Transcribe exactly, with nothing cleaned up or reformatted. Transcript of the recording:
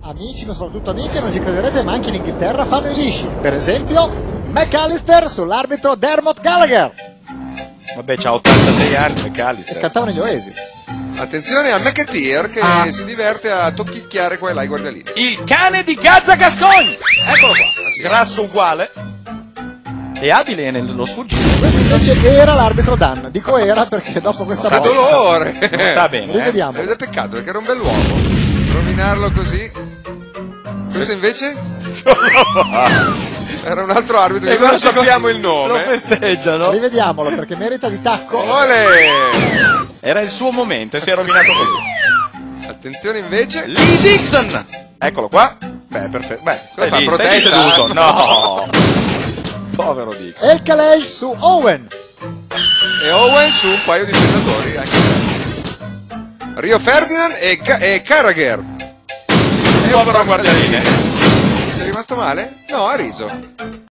amici, ma soprattutto amiche, non ci crederete, ma anche in Inghilterra fanno i lisci. Per esempio, McAllister sull'arbitro Dermot Gallagher. Vabbè, c'ha ottantasei anni, McAllister. E cantava negli Oasis. Attenzione a McAteer che Ah. si diverte a tocchicchiare qua e là i guardialini. Il cane di Gazza Gascogne! Eccolo qua, grasso uguale. E abile nello sfuggire. Questo invece era l'arbitro Dan. Dico era perché dopo questa Che volta... dolore! Non sta bene, eh? Rivediamo. Ed è peccato perché era un bell'uomo. Rovinarlo così. Questo invece era un altro arbitro che non sappiamo il Lo nome. festeggiano. Rivediamolo perché merita di tacco. Ole! Era il suo momento e si è rovinato così. Attenzione invece. Lee Dixon! Eccolo qua. Beh, perfetto. Beh, stai fa lì, stai protesta? lì seduto. No! Povero Dixon. El Khalej su Owen. E Owen su un paio di giocatori. Anche Rio Ferdinand e, Ca- e Carragher. Povero guardialine. Sei rimasto male? No, ha riso.